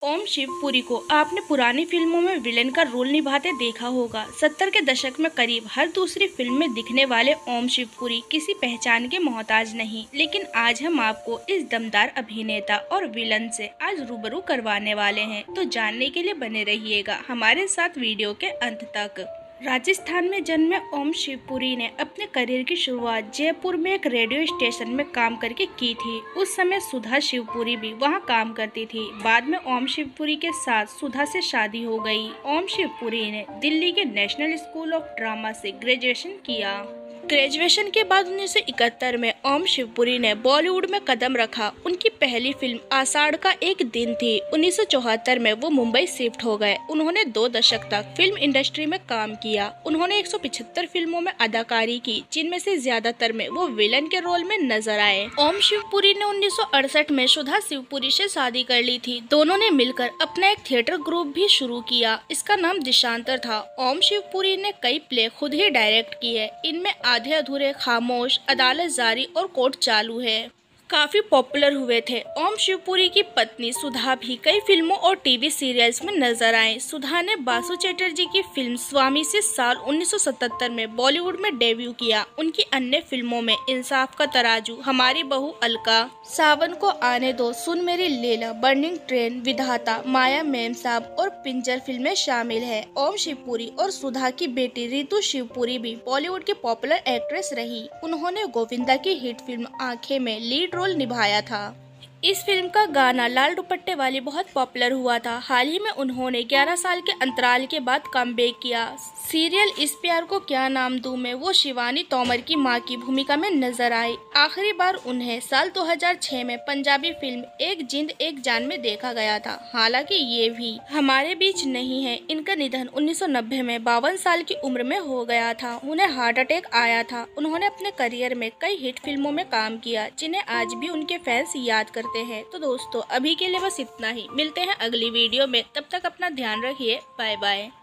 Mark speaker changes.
Speaker 1: ओम शिवपुरी को आपने पुरानी फिल्मों में विलेन का रोल निभाते देखा होगा। 70 के दशक में करीब हर दूसरी फिल्म में दिखने वाले ओम शिवपुरी किसी पहचान के मोहताज नहीं, लेकिन आज हम आपको इस दमदार अभिनेता और विलन से आज रूबरू करवाने वाले हैं। तो जानने के लिए बने रहिएगा हमारे साथ वीडियो के अंत तक। राजस्थान में जन्मे ओम शिवपुरी ने अपने करियर की शुरुआत जयपुर में एक रेडियो स्टेशन में काम करके की थी। उस समय सुधा शिवपुरी भी वहां काम करती थी। बाद में ओम शिवपुरी के साथ सुधा से शादी हो गई। ओम शिवपुरी ने दिल्ली के नेशनल स्कूल ऑफ ड्रामा से ग्रेजुएशन किया। ग्रेजुएशन के बाद 1971 में ओम शिवपुरी ने बॉलीवुड में कदम रखा। उनकी पहली फिल्म आषाढ़ का एक दिन थी। 1974 में वो मुंबई शिफ्ट हो गए। उन्होंने 2 दशक तक फिल्म इंडस्ट्री में काम किया। उन्होंने 175 फिल्मों में अदाकारी की, जिनमें से ज्यादातर में वो विलन के रोल में नजर आए। ओम शिवपुरी ने 1968 में सुधा शिवपुरी से शादी कर ली थी। दोनों ने मिलकर अपना एक थिएटर ग्रुप भी शुरू किया। इसका नाम दिशांतर था। ओम शिवपुरी ने कई प्ले खुद ही डायरेक्ट किए। इनमें आधे अधूरे, खामोश, अदालत जारी और कोर्ट चालू है काफी पॉपुलर हुए थे। ओम शिवपुरी की पत्नी सुधा भी कई फिल्मों और टीवी सीरियल्स में नजर आए। सुधा ने बासु चैटर्जी की फिल्म स्वामी से साल 1977 में बॉलीवुड में डेब्यू किया। उनकी अन्य फिल्मों में इंसाफ का तराजू, हमारी बहू अलका, सावन को आने दो, सुन मेरी लैला, बर्निंग ट्रेन, विधाता, माया मेम साहब और पिंजर फिल्में शामिल है। ओम शिवपुरी और सुधा की बेटी रितु शिवपुरी भी बॉलीवुड की पॉपुलर एक्ट्रेस रही। उन्होंने गोविंदा की हिट फिल्म आंखें में लीड रोल निभाया था। इस फिल्म का गाना लाल दुपट्टे वाली बहुत पॉपुलर हुआ था। हाल ही में उन्होंने 11 साल के अंतराल के बाद कमबैक किया। सीरियल इस प्यार को क्या नाम दूं में वो शिवानी तोमर की मां की भूमिका में नजर आई। आखिरी बार उन्हें साल 2006 में पंजाबी फिल्म एक जिंद एक जान में देखा गया था। हालांकि ये भी हमारे बीच नहीं है। इनका निधन 1990 में 52 साल की उम्र में हो गया था। उन्हें हार्ट अटैक आया था। उन्होंने अपने करियर में कई हिट फिल्मों में काम किया, जिन्हें आज भी उनके फैंस याद करते हैं। तो दोस्तों, अभी के लिए बस इतना ही। मिलते हैं अगली वीडियो में। तब तक अपना ध्यान रखिए। Bye bye.